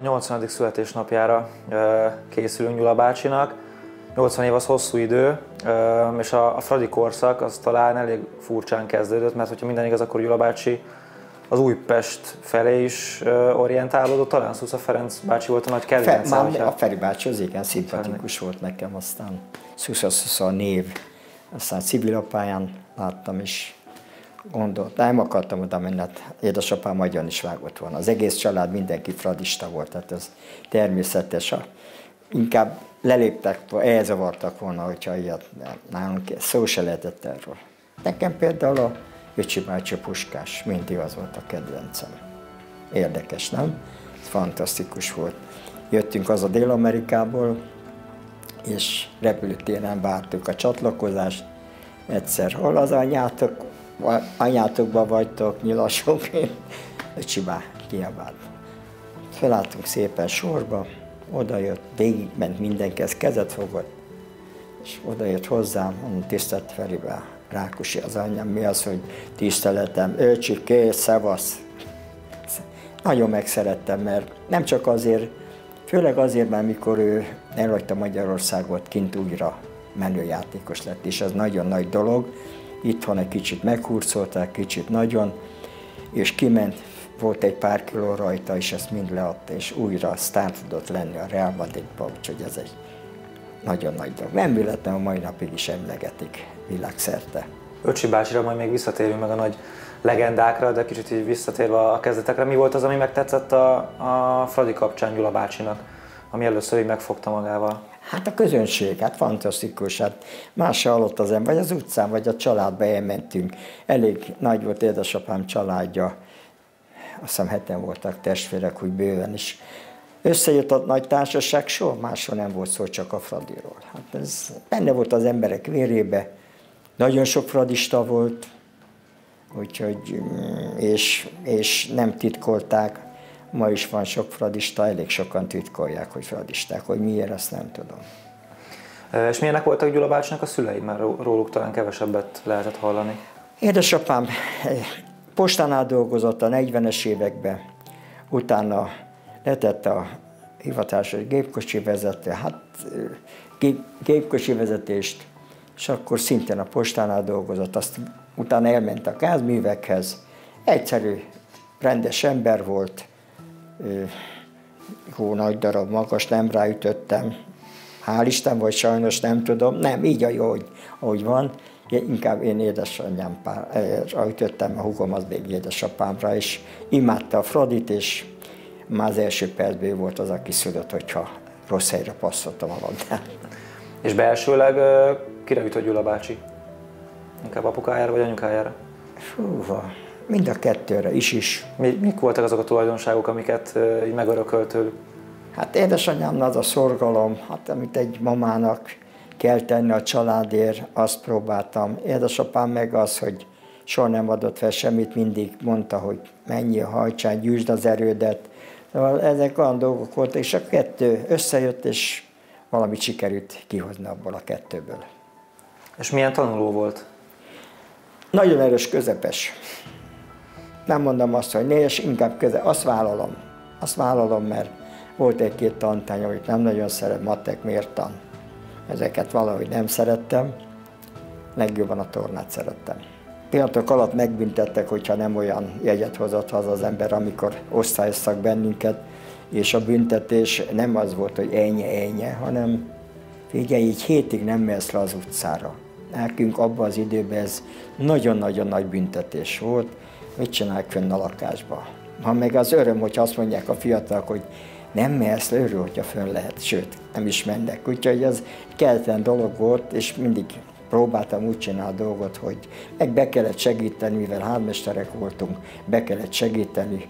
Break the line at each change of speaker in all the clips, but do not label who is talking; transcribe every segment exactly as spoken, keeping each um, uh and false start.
nyolcvanadik születésnapjára készülünk Gyula bácsinak. nyolcvan év az hosszú idő, és a Fradi korszak az talán elég furcsán kezdődött, mert hogyha minden igaz, akkor Gyula bácsi az Újpest felé is orientálódott, talán Szusza Ferenc bácsi volt a nagy kedvenc.
Fe, a Feri bácsi az igen szimpatikus volt nekem, aztán Szusza Szusza a név, aztán civilapályán láttam is, gondolt, nem akartam oda menni, hát édesapám agyon is vágott volna. Az egész család, mindenki fradista volt, tehát ez természetes. Inkább leléptek, elzavartak volna, hogyha ilyet nálunk szó se lehetett erről. Nekem például a Öcsi bácsi Puskás, mindig az volt a kedvencem. Érdekes, nem? Ez fantasztikus volt. Jöttünk az a Dél-Amerikából, és repülőtéren vártuk a csatlakozást. Egyszer, hol az anyátok, anyátokban vagytok, nyilasok, Öcsi bá, kiabált. Felálltunk szépen sorba, oda jött, végigment mindenki, ez kezet fogott, és oda jött hozzám, mondom, tisztelt Feribe, Rákosi az anyám, mi az, hogy tiszteletem, Öcsi, kész, szevasz. Nagyon megszerettem, mert nem csak azért, főleg azért, mert mikor ő elhagyta Magyarországot, kint újra menőjátékos lett, és ez nagyon nagy dolog. Itthon egy kicsit meghurcolták, kicsit nagyon, és kiment, volt egy pár kiló rajta, és ezt mind leadta, és újra sztár tudott lenni a Real Madridba, úgyhogy ez egy nagyon nagy dolog. Nem véletlenül a mai napig is emlegetik világszerte.
Öcsi bácsira majd még visszatérünk meg a nagy legendákra, de kicsit így visszatérve a kezdetekre. Mi volt az, ami megtetszett a, a Fradi kapcsán Gyula bácsinak, ami először így megfogta magával?
Hát a közönség, hát fantasztikus, hát más se hallott az ember, vagy az utcán, vagy a családba elmentünk. Elég nagy volt édesapám családja, azt hiszem heten voltak testvérek, úgy bőven is. Összejött a nagy társaság, soha máshol nem volt szó, csak a Fradiról. Hát ez benne volt az emberek vérébe, nagyon sok fradista volt, úgyhogy, és, és nem titkolták. Ma is van sok fradista, elég sokan titkolják, hogy fradisták, hogy miért, azt nem tudom.
És milyenek voltak Gyula bácsinak a szüleid? Mert róluk talán kevesebbet lehetett hallani.
Édesapám postánál dolgozott a negyvenes években, utána letett a hivatásos gépkocsi vezető, hát gép, gépkocsi vezetést, és akkor szintén a postánál dolgozott, azt utána elment a gázművekhez. Egyszerű, rendes ember volt, hó, nagy darab, magas, nem ráütöttem. Hál' Isten, vagy sajnos nem tudom, nem, így ahogy, ahogy van. Inkább én édesanyámra ütöttem, a húgom az még édesapámra, és imádta a Fradit, és már az első percben volt az, aki szülött, hogyha rossz helyre passzoltam a labdát.
És belsőleg kire ütött Gyula bácsi? Inkább apukájára vagy anyukájára?
Fúha, mind a kettőre is is.
Mi, mik voltak azok a tulajdonságok, amiket így megörökölt tőlük?
Hát édesanyámnak az a szorgalom, hát amit egy mamának kell tenni a családért, azt próbáltam. Édesapám meg az, hogy soha nem adott fel semmit, mindig mondta, hogy mennyi a hajtsán, gyűjtsd az erődet. Szóval ezek olyan dolgok voltak, és a kettő összejött, és valamit sikerült kihozni abból a kettőből.
És milyen tanuló volt?
Nagyon erős, közepes. Nem mondom azt, hogy négyes, inkább közepes. Azt vállalom. Azt vállalom, mert volt egy-két tantány, amit nem nagyon szeret, matek, mértan. Ezeket valahogy nem szerettem. Legjobban a tornát szerettem. Pillanatok alatt megbüntettek, hogyha nem olyan jegyet hozott haza az ember, amikor osztályoztak bennünket, és a büntetés nem az volt, hogy ennyi, ennyi, hanem figyelj, így hétig nem mehetsz le az utcára. Nekünk abban az időben ez nagyon-nagyon nagy büntetés volt. Mit csinálják fönn a lakásba? Ha meg az öröm, hogy azt mondják a fiatalok, hogy nem mehetsz le, örül, hogyha fönn lehet, sőt, nem is mennek. Úgyhogy ez kelletlen dolog volt, és mindig próbáltam úgy csinálni a dolgot, hogy meg be kellett segíteni, mivel házmesterek voltunk, be kellett segíteni,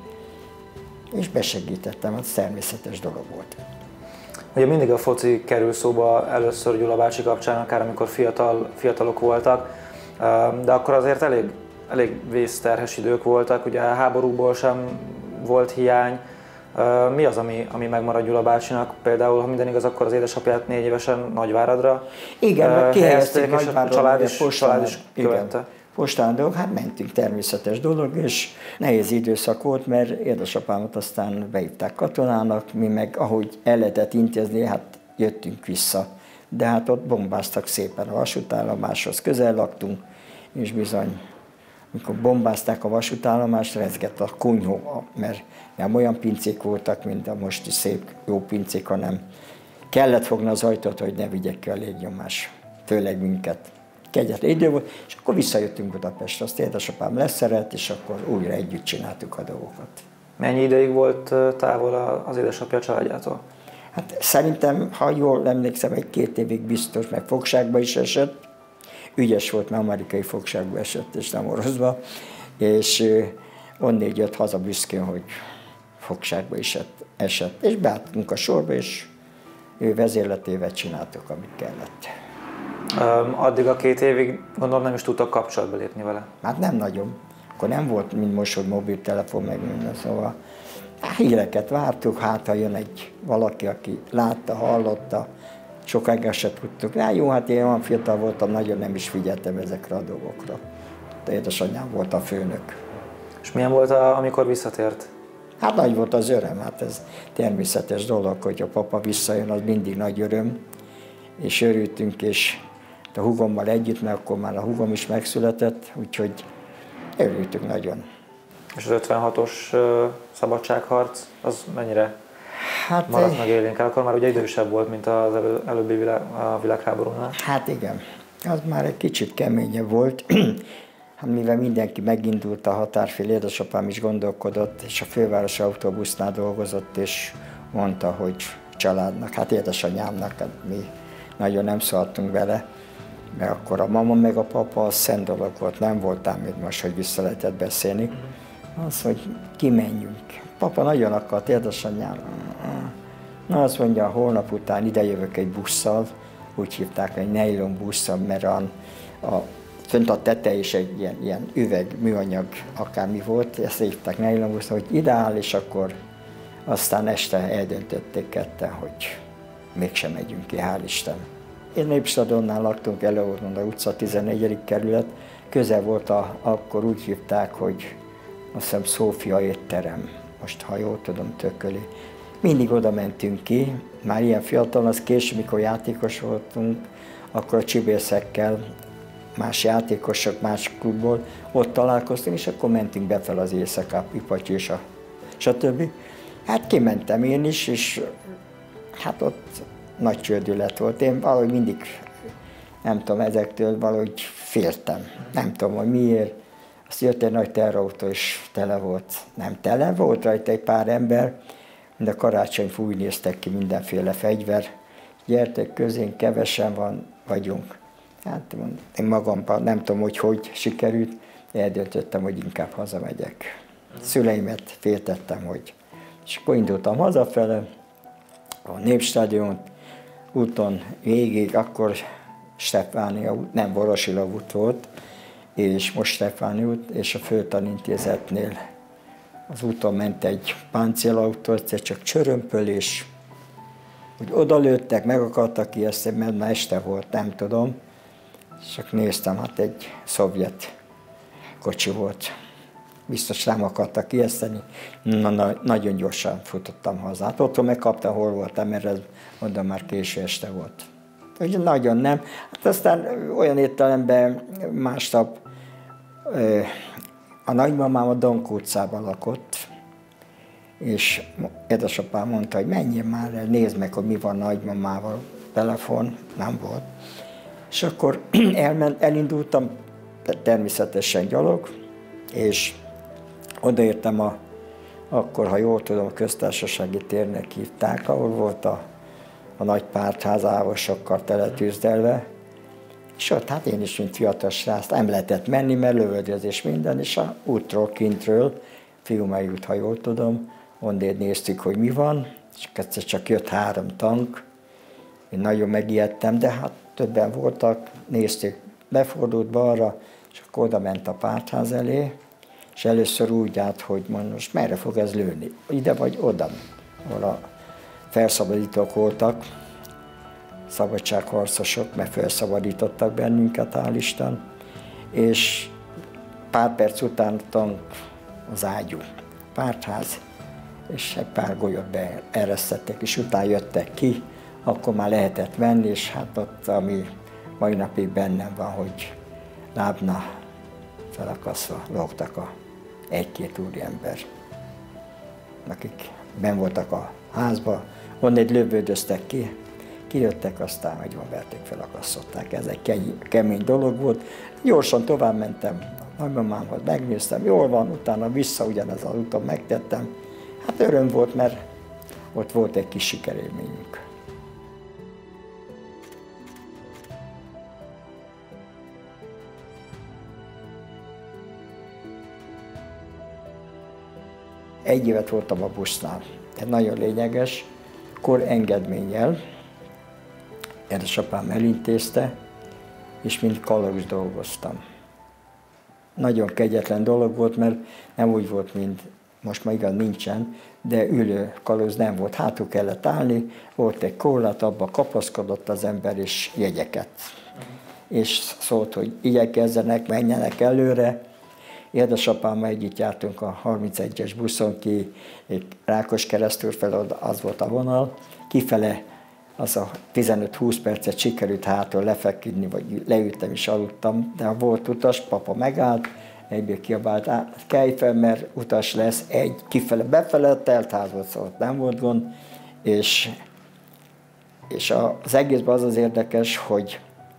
és besegítettem, az természetes dolog volt.
Ugye mindig a foci kerül szóba először Gyula bácsi kapcsán, akár amikor fiatal, fiatalok voltak, de akkor azért elég, elég vészterhes idők voltak, ugye a háborúból sem volt hiány. Mi az, ami, ami megmarad Gyula bácsinak? Például, ha minden igaz, akkor az édesapját négy évesen Nagyváradra
igen,
uh,
kihelyezték
és a család is, család is követte.
postán dolgok, hát mentünk, természetes dolog, és nehéz időszak volt, mert édesapámat aztán beívták katonának, mi meg ahogy el lehetett intézni, hát jöttünk vissza. De hát ott bombáztak szépen a vasútállomáshoz, közel laktunk, és bizony, amikor bombázták a vasútállomást, rezgett a kunyhó, mert nem olyan pincék voltak, mint a mosti szép jó pincék, hanem kellett fogni az ajtót, hogy ne vigyek ki a légnyomás, főleg minket. Kegyetlen idő volt, és akkor visszajöttünk Budapestre, azt édesapám leszeret, és akkor újra együtt csináltuk a dolgokat.
Mennyi ideig volt távol az édesapja családjától?
Hát szerintem, ha jól emlékszem, egy két évig biztos, meg fogságba is esett. Ügyes volt, mert amerikai fogságba esett, és nem oroszba. És onnét jött haza büszkén, hogy fogságba is esett. És beálltunk a sorba, és ő vezérletével csináltuk, amit kellett.
Addig a két évig gondolom nem is tudtak kapcsolatba lépni vele?
Hát nem nagyon. Akkor nem volt, mint most, hogy mobiltelefon, meg minden, szóval híreket vártuk, hát ha jön egy valaki, aki látta, hallotta, sokáig se tudtuk. Hát jó, hát én olyan fiatal voltam, nagyon nem is figyeltem ezekre a dolgokra. De édesanyám volt a főnök.
És milyen volt, a, amikor visszatért?
Hát nagy volt az öröm, hát ez természetes dolog, hogy a papa visszajön, az mindig nagy öröm. És örültünk, és a húgommal együtt, mert akkor már a húgom is megszületett, úgyhogy örültünk nagyon.
És az ötvenhatos uh, szabadságharc, az mennyire
hát,
maradt meg élénk? Akkor már ugye idősebb volt, mint az elő, előbbi világ, a világháborúnál.
Hát igen, az már egy kicsit keményebb volt. Hát mivel mindenki megindult a határfél, édesapám is gondolkodott, és a fővárosi autóbusznál dolgozott, és mondta, hogy családnak, hát édesanyámnak, hát mi nagyon nem szóltunk vele, mert akkor a mama meg a papa az szent dolog volt, nem voltál még most, hogy vissza lehetett beszélni. Az, hogy kimenjünk. Papa nagyon akart, édesanyám. Na azt mondja, holnap után idejövök egy busszal, úgy hívták, egy nylon busszal, mert a, a, fönt a tete is egy ilyen, ilyen üveg, műanyag, akármi volt, ezt hívták nylon busszal, hogy ideál, és akkor aztán este eldöntötték ketten, hogy mégsem megyünk ki, hál' Isten. Én Népstadionnál laktunk, Eleonora utca, tizennegyedik kerület, közel volt, a, akkor úgy hívták, hogy azt hiszem Szófia étterem, most ha jól tudom, Tököli. Mindig oda mentünk ki, már ilyen fiatal, az később, mikor játékos voltunk, akkor a csibészekkel, más játékosok, más klubból, ott találkoztunk, és akkor mentünk befel az éjszakát, Ipatyi és a stb. Hát kimentem én is, és hát ott nagy csődület volt. Én valahogy mindig, nem tudom, ezektől valahogy féltem. Nem tudom, hogy miért. Azt jött egy nagy terrautó, és tele volt. Nem tele, volt rajta egy pár ember, de karácsonyfa úgy néztek ki, mindenféle fegyver. Gyertek közénk, kevesen van, vagyunk. Hát én magamban nem tudom, hogy hogy sikerült, eldöntöttem, hogy inkább hazamegyek. Szüleimet féltettem, hogy... És akkor indultam hazafele, a Népstadion úton végig, akkor Stefánia út, nem, Vorosila út volt, és most Stefánia út, és a Földtanintézetnél az úton ment egy páncélautó, egyszer csak csörömpölés, hogy odalőttek, meg akartak ijeszteni, mert már este volt, nem tudom. Csak néztem, hát egy szovjet kocsi volt. Biztos nem akartak ijeszteni. Na, na, nagyon gyorsan futottam haza. Hát otthon megkaptam, hol voltam, mert ez oda már késő este volt. Úgyhogy nagyon nem. Hát aztán olyan értelemben másnap a nagymamám a Donkó utcában lakott, és édesapám mondta, hogy menjél már el, nézd meg, hogy mi van nagymamával. Telefon nem volt. És akkor elment, elindultam, természetesen gyalog, és odaértem a, akkor, ha jól tudom, a köztársasági térnek hívták, ahol volt a, a nagy pártház ávosokkal teletűzdelve, és ott hát én is, mint fiatal srác, nem lehetett menni, mert lövöldözés minden, és a útról, kintről, Fiumei út, ha jól tudom, onnét néztük, hogy mi van, és egyszer csak jött három tank, én nagyon megijedtem, de hát többen voltak, néztük, befordult balra, és akkor oda ment a pártház elé, és először úgy állt, hogy most merre fog ez lőni, ide vagy oda, ahol a felszabadítók voltak, szabadságharcosok, mert felszabadítottak bennünket, hál' Isten, és pár perc után az ágyú, pártház, és egy pár golyót beeresztettek, és utána jöttek ki, akkor már lehetett menni, és hát ott, ami mai napig bennem van, hogy lábna felakasztva lógtak a egy-két úriember, akik benn voltak a házba, onnét lövődöztek ki, kijöttek, aztán agyonverték, felakasztották. Ez egy kemény dolog volt. Gyorsan tovább mentem a nagymamámhoz, megnéztem, jól van, utána vissza ugyanez az úton megtettem. Hát öröm volt, mert ott volt egy kis sikerélményünk. Egy évet voltam a busznál. Ez nagyon lényeges, kor engedménnyel. Édesapám elintézte, és mint kalauz dolgoztam. Nagyon kegyetlen dolog volt, mert nem úgy volt, mint most már igaz nincsen, de ülő kalauz nem volt. Hátul kellett állni, volt egy korlát, abba kapaszkodott az ember, és jegyeket. Uh-huh. És szólt, hogy igyekezzenek, menjenek előre. Édesapámmal együtt jártunk a harmincegyes buszon ki, Rákoskeresztúr fel, az volt a vonal, kifele az a tizenöt-húsz percet sikerült hátul lefeküdni, vagy leültem és aludtam, de ha volt utas, papa megállt, egyből kiabált, kelj fel, mert utas lesz, egy kifele, befele, telt ház volt, szóval nem volt gond, és, és az egészben az az érdekes, hogy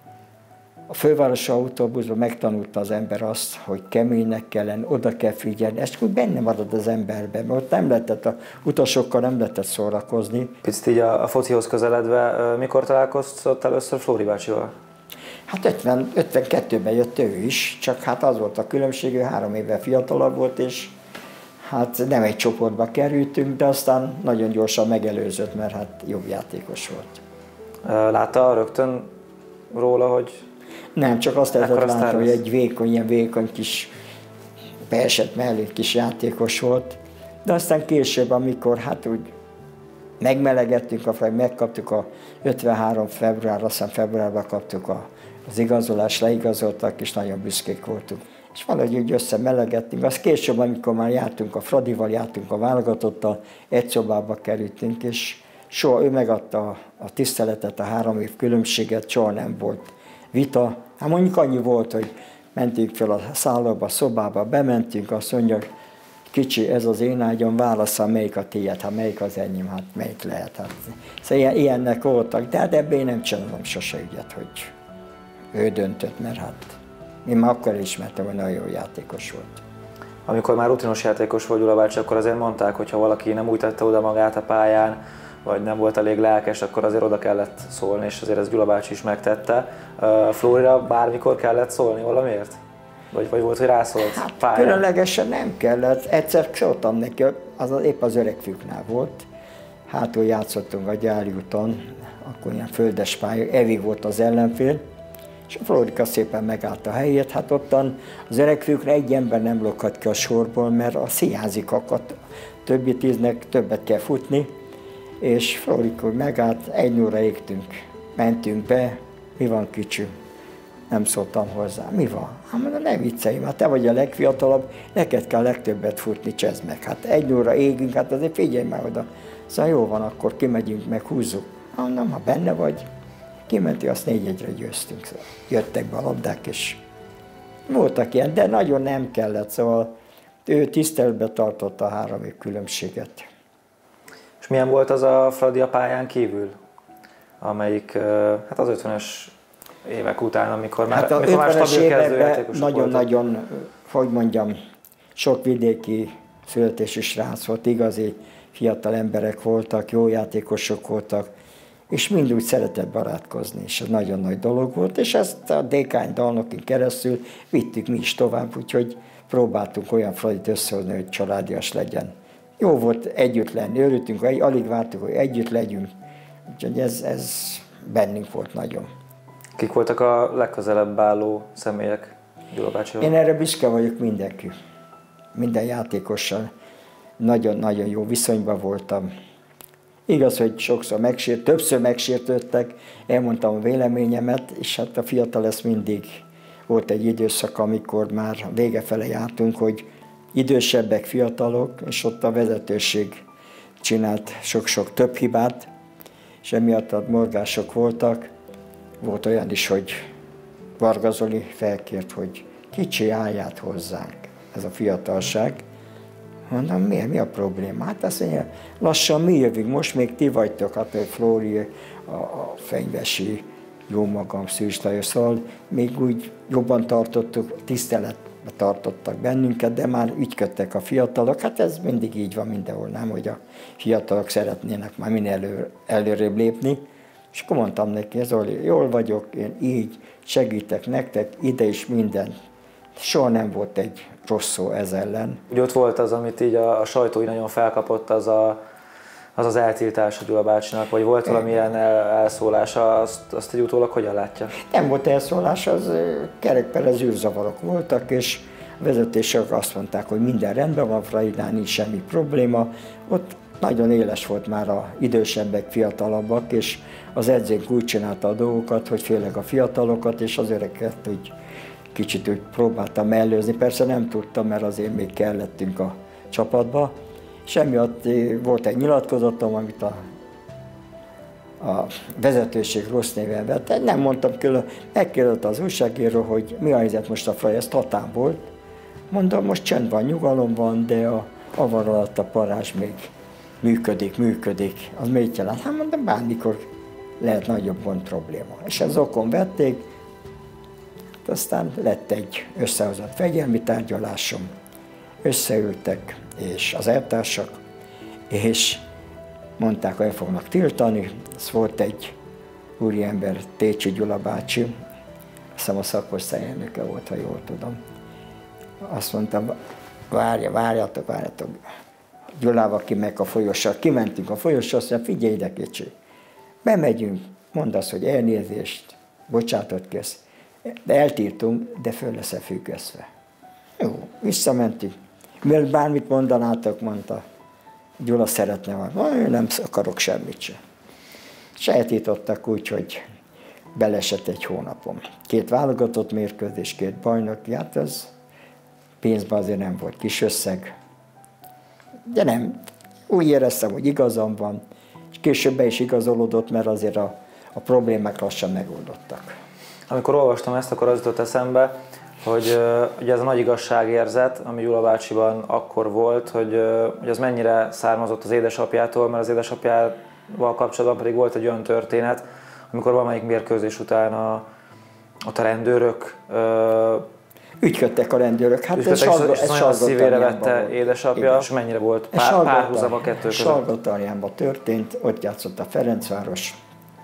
a fővárosi autóbuszban megtanulta az ember azt, hogy keménynek kell lenni, oda kell figyelni, ez úgy benne marad az emberben, mert ott nem lehetett, a utasokkal nem lehetett szórakozni.
Picit így a, a focihoz közeledve, mikor találkoztál először Flóri bácsival?
Hát ötven, ötvenkettőben jött ő is, csak hát az volt a különbség, ő három évvel fiatalabb volt, és hát nem egy csoportba kerültünk, de aztán nagyon gyorsan megelőzött, mert hát jobb játékos volt.
Látta rögtön róla, hogy...
Nem, csak azt lehetett látni, hogy egy vékony, ilyen vékony kis, beesett mellé kis játékos volt. De aztán később, amikor hát úgy megmelegettünk, akkor megkaptuk a ötvenhárom február, azt hiszem februárban kaptuk a, az igazolást, leigazoltak, és nagyon büszkék voltunk. És valahogy úgy összemelegettünk. Az később, amikor már jártunk a Fradival, jártunk a válogatottal, egy szobába kerültünk, és soha ő megadta a tiszteletet, a három év különbséget, soha nem volt vita. Hát mondjuk annyi volt, hogy mentünk fel a szállóba, a szobába, bementünk, azt mondja, kicsi, ez az én ágyam, válasszal, melyik a tiéd, hát melyik az enyém, hát melyik lehet. Hát. Szóval ilyen, ilyennek voltak, de hát ebben én nem csinálom sose ügyet, hogy ő döntött, mert hát én már akkor ismertem, hogy nagyon jó játékos volt.
Amikor már rutinos játékos volt Gyula bácsi, akkor azért mondták, hogy ha valaki nem úgy tette oda magát a pályán, vagy nem volt elég lelkes, akkor azért oda kellett szólni, és azért ez Gyula bácsi is megtette. Flórira bármikor kellett szólni valamiért? Vagy, vagy volt, hogy rászólt
hát,
pályán?
Különlegesen nem kellett. Egyszer szóltam neki, az épp az öreg fiúknál volt. Hátul játszottunk a Gyári úton, akkor ilyen földes pálya, Evi volt az ellenfél, és a Flórika szépen megállt a helyét. Hát ottan az öreg fiúkra egy ember nem lóghat ki a sorból, mert a hiányzik akadt. Többi tíznek többet kell futni. És Flórika megállt, egy óra égtünk, mentünk be, mi van kicsi? Nem szóltam hozzá, mi van? Hát mondom, ne viccelj, hát te vagy a legfiatalabb, neked kell legtöbbet futni, csezd meg. Hát egy óra égünk, hát azért figyelj már oda. Szóval jó van, akkor kimegyünk, meg húzzuk. Hát mondom, ha benne vagy, kimentél, azt négy egyre győztünk. Szóval jöttek be a labdák, és voltak ilyen, de nagyon nem kellett, szóval ő tiszteletbe tartotta a három év különbséget.
És milyen volt az a Fradi a pályán kívül, amelyik hát az ötvenes évek után, amikor már,
hát a
amikor már stabil kezdőjátékosok
nagyon-nagyon, hogy mondjam, sok vidéki születésű srác volt, igazi fiatal emberek voltak, jó játékosok voltak, és mind úgy szeretett barátkozni, és ez nagyon nagy dolog volt, és ezt a Dékány Dalnokin keresztül vittük mi is tovább, úgyhogy próbáltunk olyan Fradit összehozni, hogy családias legyen. Jó volt együtt lenni, örültünk, alig vártuk, hogy együtt legyünk, úgyhogy ez, ez bennünk volt nagyon.
Kik voltak a legközelebb álló személyek Gyula bácsival?
Én erre büszke vagyok mindenki, minden játékossal. Nagyon-nagyon jó viszonyban voltam. Igaz, hogy sokszor megsért, többször megsértődtek, elmondtam a véleményemet, és hát a fiatal ezt mindig volt egy időszak, amikor már vége fele jártunk, hogy idősebbek, fiatalok, és ott a vezetőség csinált sok-sok több hibát, és emiatt a morgások voltak. Volt olyan is, hogy Varga Zoli felkért, hogy kicsi állját hozzánk, ez a fiatalság. Mondom, miért, mi a probléma? Hát azt mondja, lassan mi jövünk, most még ti vagytok, hát a Flóri, a, a Fenyvesi, jó magam, Szűcs Lajos, szóval még úgy jobban tartottuk, tiszteletbe tartottak bennünket, de már ügyködtek a fiatalok. Hát ez mindig így van mindenhol, nem, hogy a fiatalok szeretnének már minél elő, előrébb lépni. És akkor mondtam neki, Zoli, jól vagyok, én így segítek nektek, ide is minden. Soha nem volt egy rossz szó ez ellen.
Ugye ott volt az, amit így a, a sajtó így nagyon felkapott, az a, az, az eltiltás a Gyula bácsinak, vagy volt valamilyen el, elszólása, azt, azt egy utólag hogyan látja?
Nem volt elszólás, az kerekperez űrzavarok voltak, és a vezetések azt mondták, hogy minden rendben van, Fraidán nincs semmi probléma. Ott nagyon éles volt már az idősebbek, fiatalabbak, és az edzőnk úgy csinálta a dolgokat, hogy főleg a fiatalokat és az öregeket úgy kicsit úgy próbáltam mellőzni. Persze nem tudtam, mert azért még kellettünk a csapatba. És emiatt volt egy nyilatkozatom, amit a, a vezetőség rossz néven vett. Nem mondtam külön, megkérdezte az újságíró, hogy mi a helyzet most a Fradi, ez Tatán volt. Mondom, most csend van, nyugalom van, de a avar alatt a parázs még működik, működik. Az mit jelent? Hát mondom, bármikor lehet nagyobb gond probléma. És ez okon vették, aztán lett egy összehozott fegyelmi tárgyalásom. Összeültek és az eltársak, és mondták, hogy el fognak tiltani. Ez volt egy úriember, Técsi Gyula bácsi, azt hiszem a szakosztály elnöke volt, ha jól tudom. Azt mondtam, várja, várjatok, várjatok. Gyulával kimegy a folyosra, kimentünk a folyosra, azt mondja, figyelj ide, kicsi. Bemegyünk, mondd azt, hogy elnézést, bocsátot kész. De eltiltunk, de föl lesz-e függesztve. Jó, visszamentünk. Mielőtt bármit mondanátok, mondta, Gyula szeretne valami, én nem akarok semmit sem. És eltiltottak úgy, hogy belesett egy hónapom. Két válogatott mérkőzés, két bajnoki, hát ez pénzben azért nem volt kis összeg. De nem, úgy éreztem, hogy igazam van, és később be is igazolódott, mert azért a, a problémák lassan megoldottak.
Amikor olvastam ezt, akkor az jutott eszembe, hogy uh, ugye ez a nagy igazságérzet, ami Gyula bácsiban akkor volt, hogy, uh, hogy az mennyire származott az édesapjától, mert az édesapjával kapcsolatban pedig volt egy olyan történet, amikor valamelyik mérkőzés után a, a rendőrök uh,
ügyködtek a rendőrök, hát ez,
sarga, és ez nagyon szívére vette volt. Édesapja, igen. És mennyire volt pár, párhuzam a kettő között?
Salgótarjánban történt, ott játszott a Ferencváros,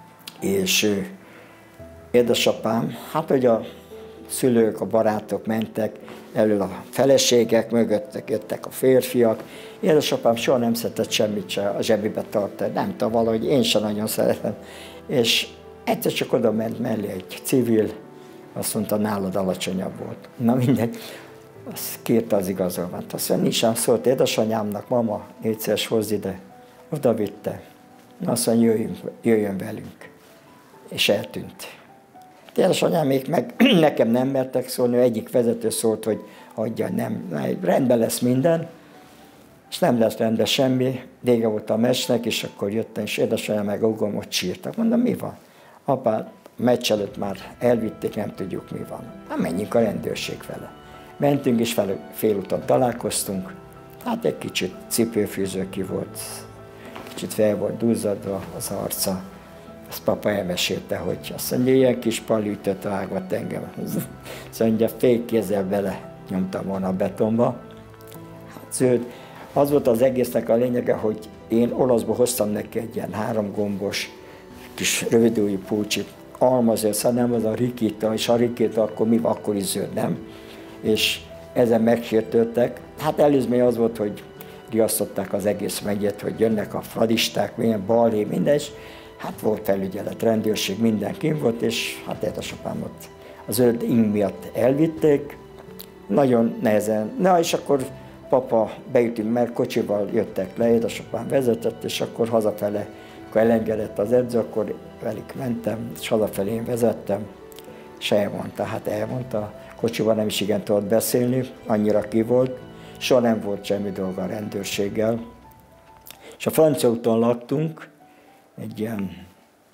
és édesapám, hát hogy a szülők, a barátok mentek, elől a feleségek, mögöttek jöttek a férfiak. Édesapám soha nem szeretett semmit se a zsebébe tartani, nem tudom, valahogy én sem nagyon szeretem. És egyszer csak oda ment mellé egy civil, azt mondta, nálad alacsonyabb volt. Na mindegy, azt kérte az igazolványt. Azt mondja, nincs szólt édesanyámnak, mama, négyszeres hozz ide. Oda vitte. Azt mondja, jöjjünk, jöjjön velünk. És eltűnt. Édesanyám még meg nekem nem mertek szólni, egyik vezető szólt, hogy hagyja, nem, rendben lesz minden, és nem lesz rendben semmi. Vége volt a meccsnek, és akkor jöttem, és édesanyám meg ugom, ott sírtak. Mondom, mi van? Apá, a meccs előtt már elvitték, nem tudjuk, mi van. Hát menjünk a rendőrség vele. Mentünk, és fel, félúton találkoztunk. Hát egy kicsit cipőfűző ki volt, kicsit fel volt duzzadva az arca. Azt papa elmesélte, hogy azt mondja, ilyen kis pali ütött vágott engem. Azt mondja, fél kézzel bele nyomtam volna a betonba. Hát zöld. Az volt az egésznek a lényege, hogy én olaszból hoztam neki egy ilyen három gombos, kis rövidújú pulcsit, almazöld, szóval nem az a rikita, és a rikita akkor mi akkor is zöld, nem? És ezen megsértődtek. Hát előzmény az volt, hogy riasztották az egész megyet, hogy jönnek a fradisták, milyen balhé, minden, és hát volt felügyelet, rendőrség, mindenki volt, és hát édesapám ott az zöld ing miatt elvitték. Nagyon nehezen. Na, és akkor papa beütünk, mert kocsival jöttek le, édesapám vezetett, és akkor hazafele, akkor elengedett az edző, akkor velük mentem, és hazafelé én vezettem. és elmondta, hát elmondta, kocsiban nem is igen tudott beszélni, annyira ki volt, soha nem volt semmi dolga a rendőrséggel. És a Francia úton laktunk, egy ilyen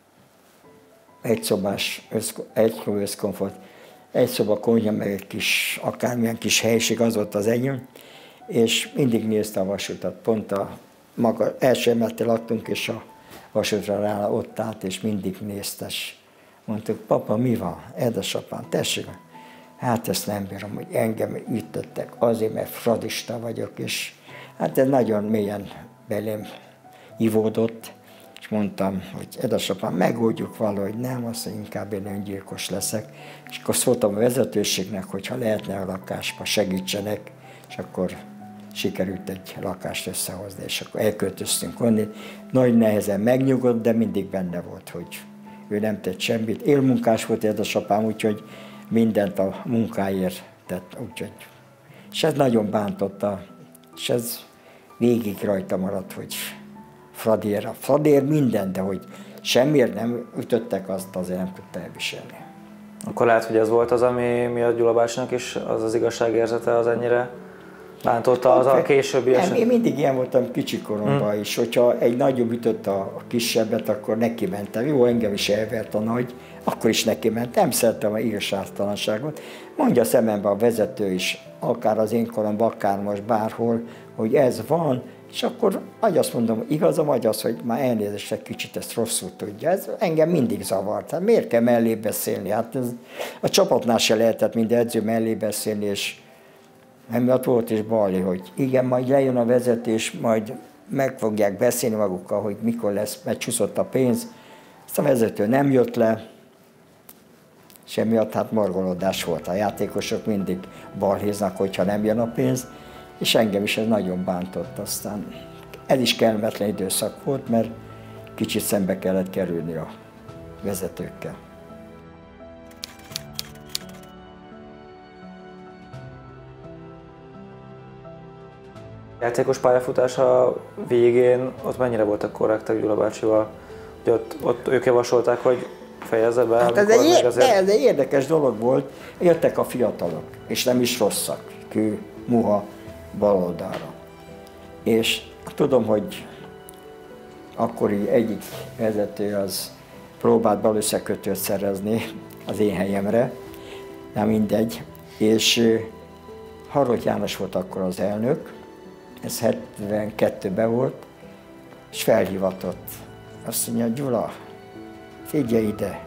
egyszobás, egy összkomfort, egy szoba konyha, meg egy kis, akármilyen kis helység, az volt az enyém, és mindig nézte a vasutat, pont a maga első emeleten laktunk, és a vasútra rá ott állt, és mindig nézte. Mondtuk, papa, mi van? Édesapám, tessék. Hát ezt nem bírom, hogy engem ütöttek azért, mert fradista vagyok, és hát ez nagyon mélyen belém ivódott, és mondtam, hogy édesapám, megoldjuk valahogy, nem, azt mondja, inkább én öngyilkos leszek. És akkor szóltam a vezetőségnek, hogy ha lehetne a lakásba segítsenek, és akkor sikerült egy lakást összehozni, és akkor elköltöztünk onnan. Nagy nehezen megnyugodt, de mindig benne volt, hogy ő nem tett semmit. Élmunkás volt édesapám, úgyhogy mindent a munkáért tett, úgyhogy. És ez nagyon bántotta, és ez végig rajta maradt, hogy Fradér, a Fradér minden, de hogy semmiért nem ütöttek, azt azért nem tudta elviselni.
Akkor lehet, hogy ez volt az, ami miatt Gyula bácsinak is az az igazságérzete az ennyire bántotta az a későbbi
nem,
eset?
én mindig ilyen voltam kicsikoromban hmm. is, hogyha egy nagyobb ütötte a kisebbet, akkor neki mentem. Jó, engem is elvert a nagy, akkor is neki mentem. Nem szerettem az igazságtalanságot. Mondja szemembe a vezető is, akár az én koromban, akár most bárhol, hogy ez van, és akkor vagy azt mondom, igazam, vagy az, hogy már elnézést egy kicsit ezt rosszul tudja. Ez engem mindig zavart. Hát miért kell mellé beszélni? Hát ez, a csapatnál se lehetett minden edző mellé beszélni, és emiatt volt is Balli, hogy igen, majd lejön a vezetés, majd meg fogják beszélni magukkal, hogy mikor lesz, mert csúszott a pénz. Azt a vezető nem jött le, és emiatt hát margolódás volt. A játékosok mindig balhéznak, hogyha nem jön a pénz, és engem is ez nagyon bántott. Aztán ez is kellemetlen időszak volt, mert kicsit szembe kellett kerülni a vezetőkkel.
Játékos pályafutása végén ott mennyire voltak korrektek Gyula bácsival? Hogy ott, ott ők javasolták, hogy fejezze be?
Hát ez, egy, azért... ez egy érdekes dolog volt. Jöttek a fiatalok, és nem is rosszak. Kő, Muha, baloldalra. És tudom, hogy akkori egyik vezető az próbált bal összekötőt szerezni az én helyemre, nem mindegy. És Harrogy János volt akkor az elnök, ez hetvenkettőben volt, és felhivatott. Azt mondja, Gyula, figyelj ide,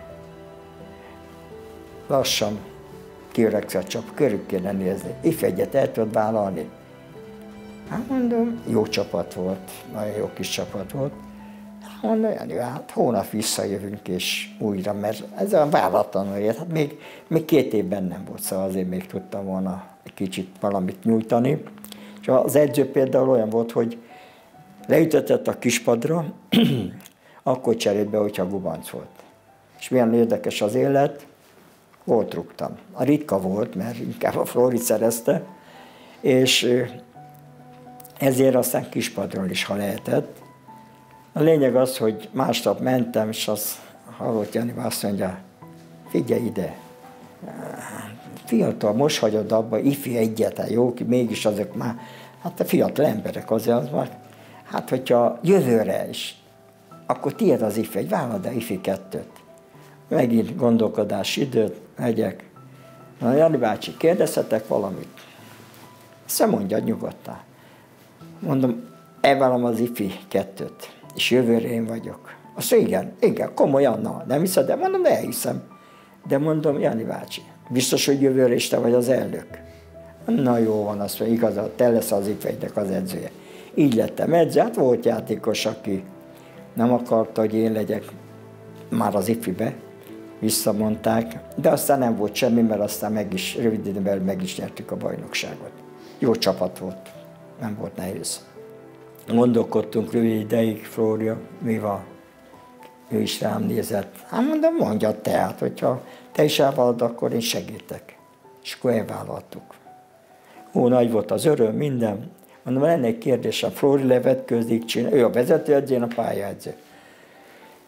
lassan kiöregsz a csap, körül kéne nézni. Ifegyet el tudod vállalni? Hát mondom, jó csapat volt, nagyon jó kis csapat volt. Hát mondom, hát hónap visszajövünk és újra, mert ez a vállalatlanul ért. Hát még, még két évben nem volt, szóval azért még tudtam volna egy kicsit valamit nyújtani. És az edző például olyan volt, hogy leütetett a kispadra, akkor cserébe, hogyha gubanc volt. És milyen érdekes az élet, gólt rúgtam. A ritka volt, mert inkább a Flóri szerezte, és ezért aztán kispadról is, ha lehetett. A lényeg az, hogy másnap mentem, és az hallott Jani azt mondja, figyelj ide, fiatal, most hagyod abba, ifi egyetlen, jó, mégis azok már, hát a fiatal emberek azért, az már, hát hogyha jövőre is, akkor tiéd az ifi, egy vállad a ifi kettőt. Megint gondolkodási időt, megyek. Na, Jani bácsi, kérdezhetek valamit? Azt mondja nyugodtan. Mondom, elvállom az ifi kettőt, és jövőre én vagyok. Azt mondja, igen, igen, komolyan, na, nem hiszed, de mondom, de elhiszem. De mondom, Jani bácsi, biztos, hogy jövőre is te vagy az elnök? Na jó van, azt mondja, igaz, te lesz az ifegynek az edzője. Így lettem edző, hát volt játékos, aki nem akarta, hogy én legyek már az ifibe, visszamondták, de aztán nem volt semmi, mert aztán meg is, rövid időn belül meg is nyertük a bajnokságot. Jó csapat volt, nem volt nehéz. Gondolkodtunk rövid ideig, Flória, mi van? Ő is rám nézett. Hát mondom, mondja te, hát, hogyha te is elvállalod, akkor én segítek. És akkor elvállaltuk. Ó, nagy volt az öröm, minden. Mondom, lenne egy kérdésem, Flóri levetkőzik, csinál, ő a vezetőedző, én a pályaedző.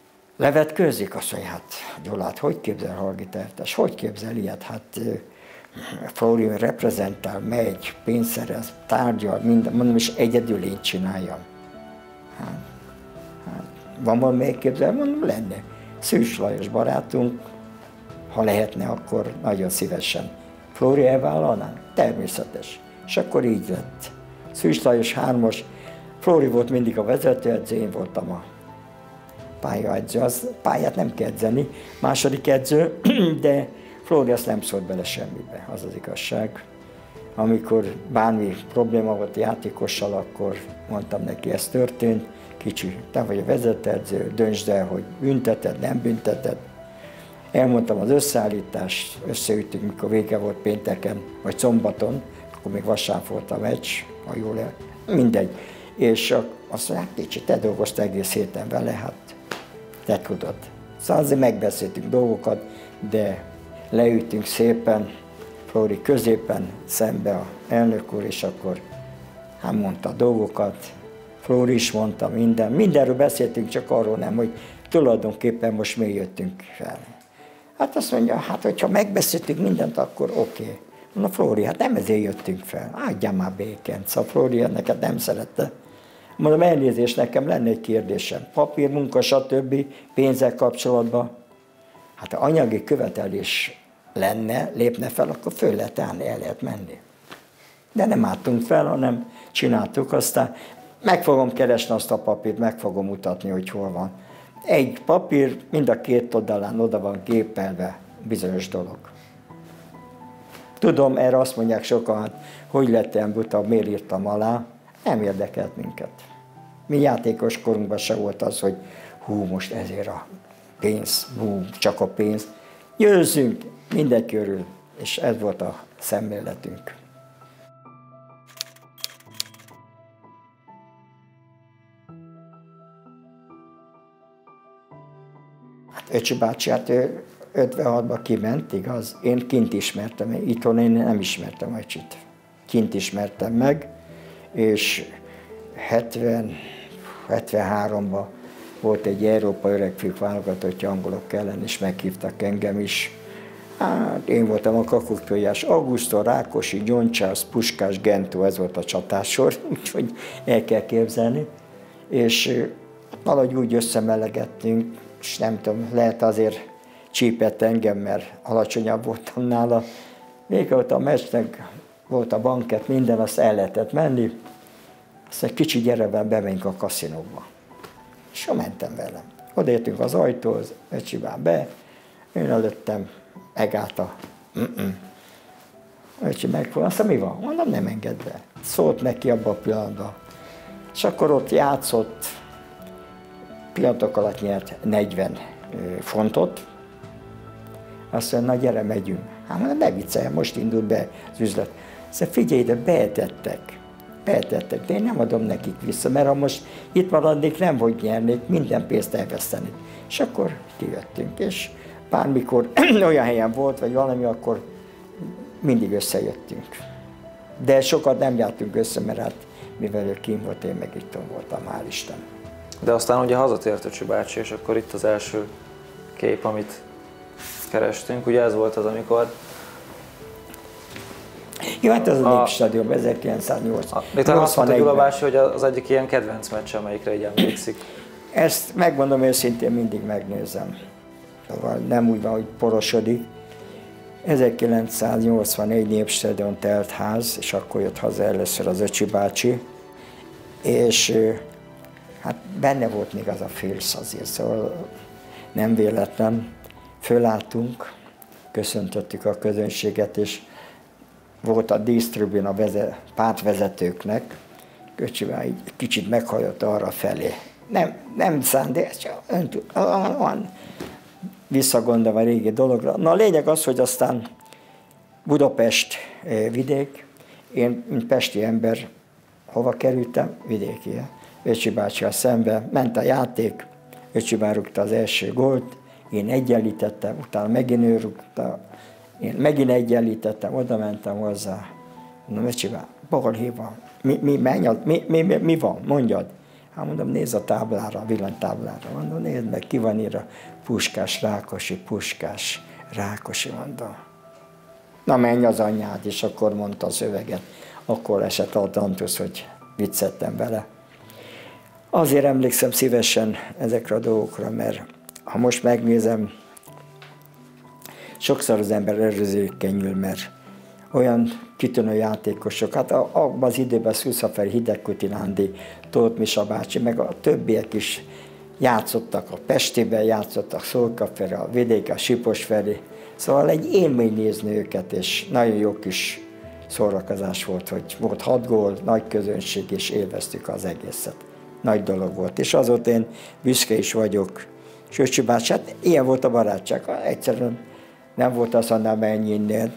levetkőzik, azt mondja, hát Gyulát, hogy képzel hallgitártás, hogy képzel ilyet? Hát Flóri reprezentál, megy, pénzt szerez, tárgyal, minden, mondom, és egyedül én csináljam. Hát, hát, van valami még képzel? Mondom, lenne. Szűs Lajos barátunk, ha lehetne, akkor nagyon szívesen. Flóri elvállalnánk? Természetes. És akkor így lett. Szűs Lajos hármas, Flóri volt mindig a vezetőedző, én voltam a pályaedző. Az pályát nem kell edzeni, második edző, de Flóri azt nem szólt bele semmibe, az az igazság. Amikor bármi probléma volt játékossal, akkor mondtam neki, ez történt, kicsi, te vagy a vezetőedző, döntsd el, hogy bünteted, nem bünteted. Elmondtam az összeállítást, összeütünk, mikor vége volt pénteken, vagy szombaton, akkor még vasárnap volt a meccs, ha jól el, mindegy. És azt mondja, kicsit, te dolgoztál egész héten vele, hát te tudod. Szóval azért megbeszéltünk dolgokat, de leütünk szépen, Flóri középen, szembe a elnök úr, és akkor hát mondta a dolgokat, Flóri is mondta minden, mindenről beszéltünk, csak arról nem, hogy tulajdonképpen most miért jöttünk fel. Hát azt mondja, hát hogyha megbeszéltük mindent, akkor oké. Okay. Mondom, Flóri, hát nem ezért jöttünk fel, adjál már békén. Szóval Flóri neked nem szerette. Mondom, elnézést, nekem lenne egy kérdésem. Papír, munka, stb. Pénzzel kapcsolatban. Hát ha anyagi követelés lenne, lépne fel, akkor föl lehet állni, el lehet menni. De nem álltunk fel, hanem csináltuk, aztán meg fogom keresni azt a papírt, meg fogom mutatni, hogy hol van. Egy papír, mind a két oldalán oda van gépelve bizonyos dolog. Tudom, erre azt mondják sokan, hogy lettem buta, miért írtam alá, nem érdekelt minket. Mi játékos korunkban se volt az, hogy hú, most ezért a pénz, hú, csak a pénz. Győzzünk, mindenki örül, és ez volt a szemléletünk. Hát Öcsi bácsi, hát ő ötvenhatban kiment, igaz? Én kint ismertem, itthon én nem ismertem Öcsit. Kint ismertem meg, és hetven, hetvenháromban volt egy európai öregfiúk válogatottja angolok ellen, és meghívtak engem is. Hát én voltam a kakuktójás, Augusztó, Rákosi, Gyongycsász, Puskás, Gentó, ez volt a csatásor, úgyhogy el kell képzelni. És valahogy úgy összemelegettünk, és nem tudom, lehet azért csípett engem, mert alacsonyabb voltam nála. Vége volt a meccsnek, volt a banket, minden, azt el lehetett menni. Aztán egy kicsi gyereben bemegyünk a kaszinóba. És mentem vele. Odaértünk az ajtóhoz, Öcsibán be, én előttem, megállta. Öcsi megfogta, azt mondja, mi van? Mondom, nem enged be. Szólt neki abban a pillanatban. És akkor ott játszott, pillanatok alatt nyert negyven fontot. Azt mondja, na gyere, megyünk. Hát mondom, ne viccelj, most indult be az üzlet. Azt mondja, figyelj ide, beetettek. Beetettek, de én nem adom nekik vissza, mert ha most itt maradnék, nem hogy nyernék, minden pénzt elvesztenék. És akkor kijöttünk, és bármikor olyan helyen volt, vagy valami, akkor mindig összejöttünk. De sokat nem jártunk össze, mert hát mivel ő kín volt, én meg itt voltam, hál' Isten.
De aztán ugye hazatért Öcsi bácsi, és akkor itt az első kép, amit kerestünk, ugye ez volt az, amikor...
Jó, hát ez a, a Népstadion, ezerkilencszáznyolcvan.
Még talán azt mondta Gyula bácsi, hogy az egyik ilyen kedvenc meccs, amelyikre így emlékszik.
Ezt megmondom őszintén, mindig megnézem. Nem úgy van, hogy porosodik. ezerkilencszáznyolcvanegy Népstadion telt ház, és akkor jött haza először az Öcsi bácsi, és hát benne volt még az a félsz azért, szóval nem véletlen. Fölálltunk, köszöntöttük a közönséget, és volt a dísztribűn a vezet, pártvezetőknek, Öcsivel így kicsit meghajott arra felé. Nem, nem szándék, csak olyan visszagondolva a régi dologra. Na a lényeg az, hogy aztán Budapest vidék, én, mint pesti ember, hova kerültem? Vidéki. Öcsi bácsival szembe, ment a játék, Öcsi bá rúgta az első gólt, én egyenlítettem, utána megint ő rúgta, én megint egyenlítettem, oda mentem hozzá. Mondom, Öcsi bá, balhéva, mi, mi, mi, mi, mi, mi van, mondjad. Hát mondom, nézd a táblára, a villanytáblára. Mondom, nézd meg, ki van írva, Puskás Rákosi, Puskás Rákosi, mondom. Na menj az anyád, és akkor mondta a szöveget. Akkor esett a tantusz, hogy vicceltem vele. Azért emlékszem szívesen ezekre a dolgokra, mert ha most megnézem, sokszor az ember érzékenyül, mert olyan kitűnő játékosok, hát abban az időben Szuszafer, Hidegkuti Nándi, Tóth Misa bácsi, meg a többiek is játszottak a Pestiben, játszottak Szolkafere, a Vidéken, a Siposferi. Szóval egy élmény nézni őket, és nagyon jó kis szórakozás volt, hogy volt hat gól, nagy közönség, és élveztük az egészet. Nagy dolog volt, és azóta én büszke is vagyok. Söcsi bácsi, hát ilyen volt a barátság. Egyszerűen nem volt azt mondani, mennyinél.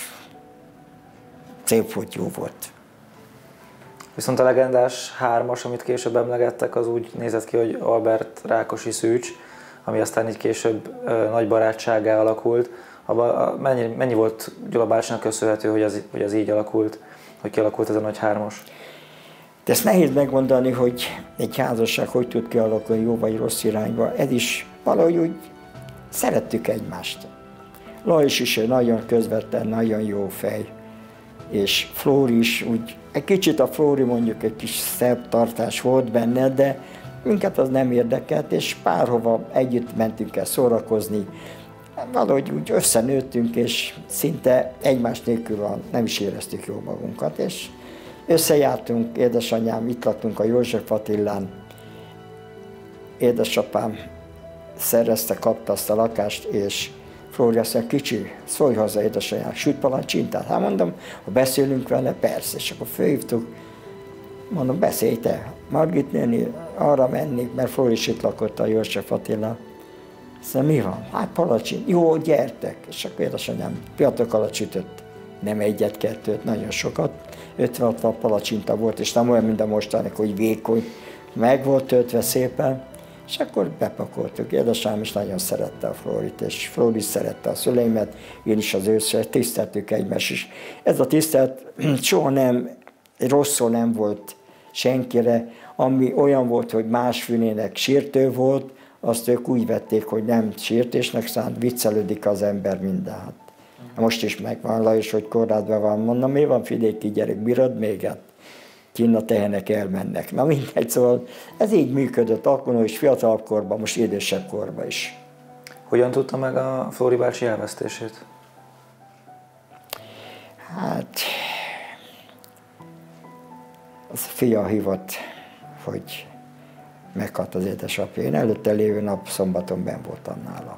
Szép volt, jó volt.
Viszont a legendás hármas, amit később emlegettek, az úgy nézett ki, hogy Albert Rákosi Szűcs, ami aztán így később ö, nagy barátsággá alakult. Abba, mennyi, mennyi volt Gyula bácsinak köszönhető, hogy az, hogy az így alakult, hogy kialakult ez a nagy hármas?
De ezt nehéz megmondani, hogy egy házasság hogy tud kialakulni jó vagy rossz irányba. Ez is valahogy úgy szerettük egymást. Lajos is egy nagyon közvetlen, nagyon jó fej. És Flóri is úgy, egy kicsit a Flóri mondjuk egy kis szebb tartás volt benne, de minket az nem érdekelt, és párhova együtt mentünk el szórakozni. Valahogy úgy összenőttünk, és szinte egymás nélkül nem is éreztük jól magunkat, és összejártunk, édesanyám, itt laktunk a József Attilán. Édesapám szerezte, kapta azt a lakást, és Flóri azt mondja, kicsi, szólj haza édesanyám, süt palancsintát. Hát mondom, ha beszélünk vele, persze, és akkor fölhívtuk, mondom, beszélj te, Margit néni, arra mennék, mert Flóri is itt lakott a József Attilán. Szóval mi van? Hát palacsint, jó, gyertek. És akkor édesanyám piatok alatt sütött, nem egyet, kettőt, nagyon sokat. ötven-hatvan palacsinta volt, és nem olyan, mint a mostanik, hogy vékony, meg volt töltve szépen. És akkor bepakoltuk. Édesanyám is nagyon szerette a Flórit, és Flóri is szerette a szüleimet, én is az őszre, tiszteltük egymást is. Ez a tisztelt soha nem, rosszul nem volt senkire, ami olyan volt, hogy más fűnének sértő volt, azt ők úgy vették, hogy nem sértésnek szánt, viccelődik az ember minden. Most is megvan Lajos, hogy kórházban van, mondom, mi van vidéki gyerek, bírod még? Hát kinn a tehenek elmennek. Na mindegy, szóval ez így működött akkor is, fiatalabb korban, most idősebb korban is.
Hogyan tudta meg a Flóri bácsi elvesztését?
Hát, az a fia hívott, hogy meghalt az édesapja. Én előtte lévő nap szombaton benn voltam nála.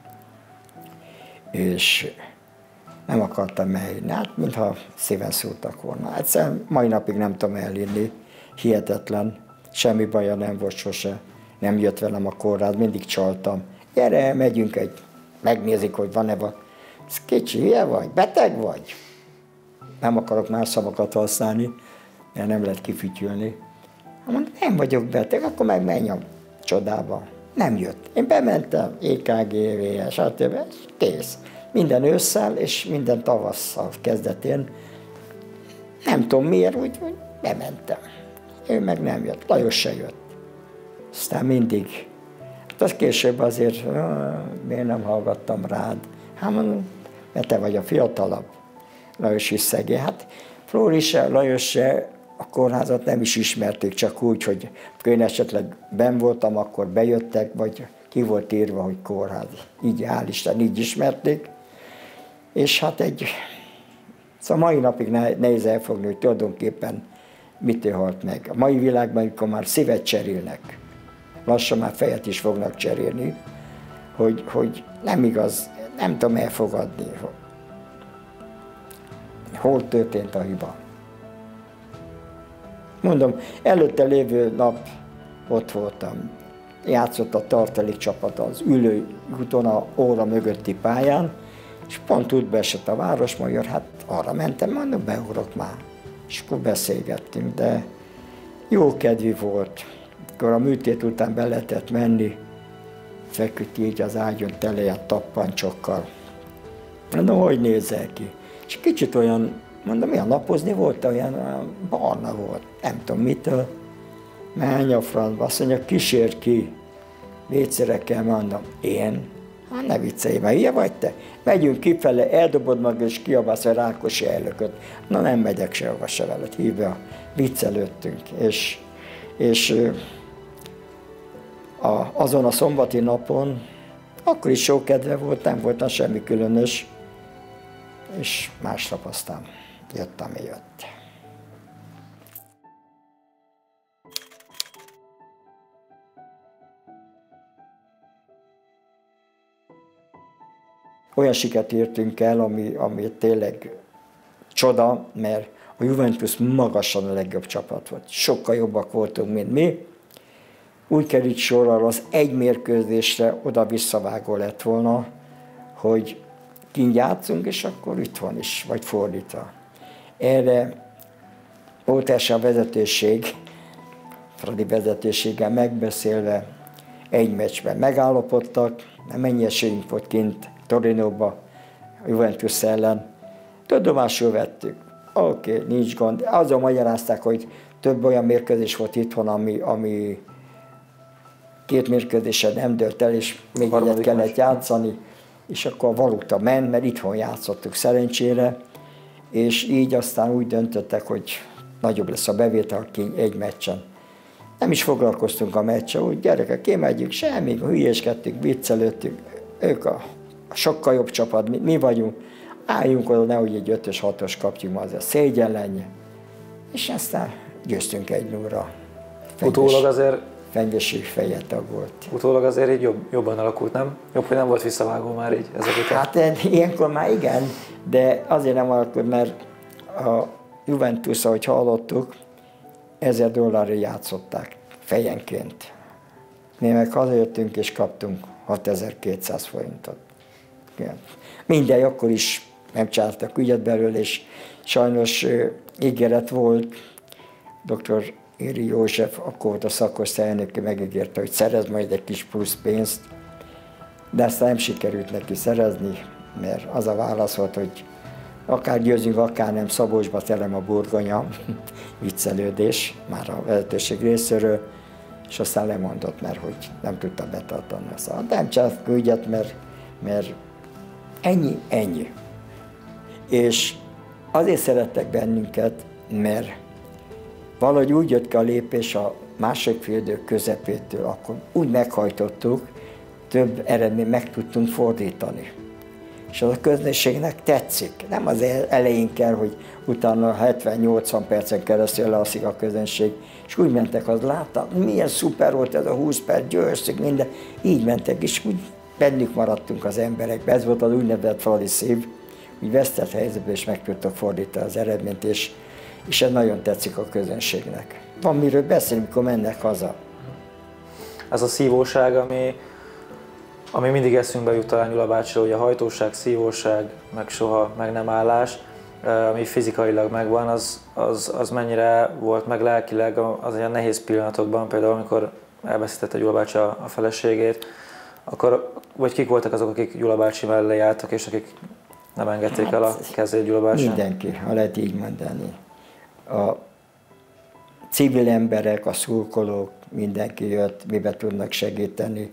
És nem akartam eljönni, hát mintha szíven szúrtak volna. Egyszerűen mai napig nem tudom elhinni, hihetetlen, semmi baja nem volt sose, nem jött velem a kórház, mindig csaltam. Gyere, megyünk egy, megnézik, hogy van-e van. Kicsi, hülye vagy, beteg vagy? Nem akarok más szavakat használni, mert nem lehet kifütyülni. Mondom, nem vagyok beteg, akkor meg menj a csodába. Nem jött. Én bementem, é ká gé, vé es, stb. Kész. Minden ősszel és minden tavasszal kezdetén. Nem tudom miért, úgy, úgy bementem. Ő meg nem jött, Lajos se jött. Aztán mindig. Hát az később azért, miért nem hallgattam rád? Hát mondom, mert te vagy a fiatalabb. Lajos is szegény. Hát Flóri se, Lajos se, a kórházat nem is ismerték, csak úgy, hogy én esetleg benn voltam, akkor bejöttek, vagy ki volt írva, hogy kórház. Így, hál' Isten, így ismerték. És hát egy, szóval mai napig nehéz elfogni, hogy tulajdonképpen mitől halt meg. A mai világban, amikor már szívet cserélnek, lassan már fejet is fognak cserélni, hogy, hogy nem igaz, nem tudom elfogadni, hol történt a hiba. Mondom, előtte lévő nap ott voltam. Játszott a tartalék csapat az ülő úton, a óra mögötti pályán, és pont útba esett a városmajor, hát arra mentem, mondom, beugrok már. És akkor beszélgettünk, de jó kedvű volt. Akkor a műtét után be lehetett menni, feküdt így az ágyon tele ilyen tappancsokkal. Mondom, hogy nézel ki? És kicsit olyan, mondom, olyan napozni volt, olyan, olyan barna volt, nem tudom mitől. menj a francba, azt mondja, kísér ki, vécére mondom, én? Hát ne viccelj, mert ilyen vagy te? Megyünk kifele, eldobod meg és kiabálsz a Rákosi elnököt. Na nem megyek sehova se veled, hívja, viccelődtünk. És, és a, azon a szombati napon, akkor is sok kedve volt, nem voltam semmi különös, és másnap aztán jött, ami jött. Olyan sikert értünk el, ami, ami tényleg csoda, mert a Juventus magasan a legjobb csapat volt. Sokkal jobbak voltunk, mint mi. Úgy került sorra az egy mérkőzésre oda visszavágó lett volna, hogy kint játszunk, és akkor itt van is, vagy fordítva. Erre volt első a vezetőség, Fradi vezetőséggel megbeszélve, egy meccsben megállapodtak, mennyi esélyünk volt kint Torinóba, a Juventus ellen. Tudomásul vettük. Oké, okay, nincs gond. Azon magyarázták, hogy több olyan mérkőzés volt itthon, ami, ami két mérkőzésen nem dőlt el, és még egyet kellett játszani, és akkor a valuta ment, mert itthon játszottuk szerencsére, és így aztán úgy döntöttek, hogy nagyobb lesz a bevétel egy meccsen. Nem is foglalkoztunk a meccsel, úgy gyerekek, kimegyünk, semmi, hülyéskedtünk, viccelődtünk, ők a, a sokkal jobb csapat, mi, mi vagyunk, álljunk oda, nehogy egy ötös, hatos kapjuk ma, az a szégyenlenje. És aztán győztünk egy nullra.
Utólag azért...
Fenyvesség feje tag volt.
Utólag azért így jobb, jobban alakult, nem? Jobb, hogy nem volt visszavágó már így ezek után.
Hát ilyenkor már igen, de azért nem alakult, mert a Juventus, ahogy hallottuk, ezer dollárra játszották fejenként. Mi meg hazajöttünk és kaptunk hatezer-kétszáz forintot. Mindegy, akkor is nem csináltak ügyet belőle, és sajnos ígéret volt, doktor Éri József, akkor volt a szakosztályelnöke, megígérte, hogy szerez majd egy kis plusz pénzt, de aztán nem sikerült neki szerezni, mert az a válasz volt, hogy akár győzünk, akár nem, Szabolcsba telem a burgonya, viccelődés már a vezetőség részéről, és aztán lemondott, mert hogy nem tudta betartani. Aztán nem csináltak ügyet, mert, mert ennyi, ennyi. És azért szerettek bennünket, mert valahogy úgy jött ki a lépés a második félidő közepétől, akkor úgy meghajtottuk, több eredményt meg tudtunk fordítani. És az a közönségnek tetszik. Nem az elején kell, hogy utána hetven-nyolcvan percen keresztül lealszik a közönség, és úgy mentek, az láttam, milyen szuper volt ez a húsz perc, győztük, minden. Így mentek, és úgy bennük maradtunk az emberekbe. Ez volt az úgynevezett fradi szív, úgy vesztett helyzetben is meg tudtak fordítani az eredményt, és és ez nagyon tetszik a közönségnek. Van miről beszélni, mikor mennek haza.
Ez a szívóság, ami, ami mindig eszünkbe jut talán Gyula bácsira, hogy a hajtóság, szívóság, meg soha meg nem állás, ami fizikailag megvan, az, az, az mennyire volt meg lelkileg az olyan nehéz pillanatokban, például amikor elveszítette Gyula bácsi a, a feleségét, akkor, vagy kik voltak azok, akik Gyula bácsi mellé álltak, és akik nem engedték hát, el a kezét Gyula bácsinak?
Mindenki, ha lehet így mondani. A civil emberek, a szurkolók, mindenki jött, miben tudnak segíteni.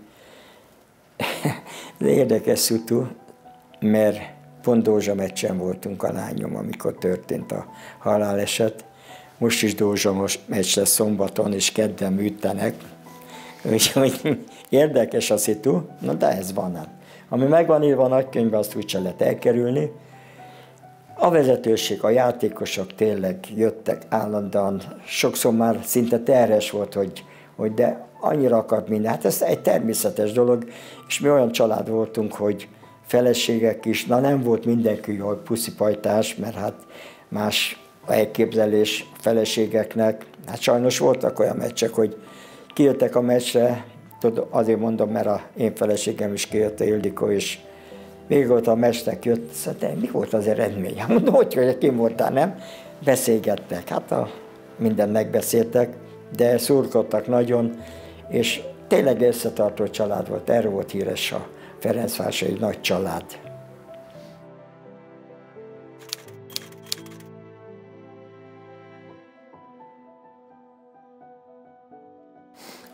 De érdekes szutu, mert pont Dózsa meccsen voltunk a lányom, amikor történt a haláleset. Most is Dózsa meccs lesz szombaton, és kedden műtenek. Úgyhogy érdekes a szitu, na de ez van. Ami megvan írva a nagykönyvben, azt úgyse lehet elkerülni. A vezetőség, a játékosok tényleg jöttek állandóan, sokszor már szinte terhes volt, hogy, hogy de annyira akart minden. Hát ez egy természetes dolog, és mi olyan család voltunk, hogy feleségek is, na nem volt mindenki jól puszipajtás, mert hát más elképzelés feleségeknek. Hát sajnos voltak olyan meccsek, hogy kijöttek a meccsre, azért mondom, mert a én feleségem is kijött, a Ildikó is. Végig volt a meccsnek jött, szóval mi volt az eredmény? Hát mondom, hogy, hogy kim voltál, nem? Beszélgettek, hát a, mindent megbeszéltek, de szurkoltak nagyon, és tényleg összetartó család volt, erről volt híres a Ferencvárosi, egy nagy család.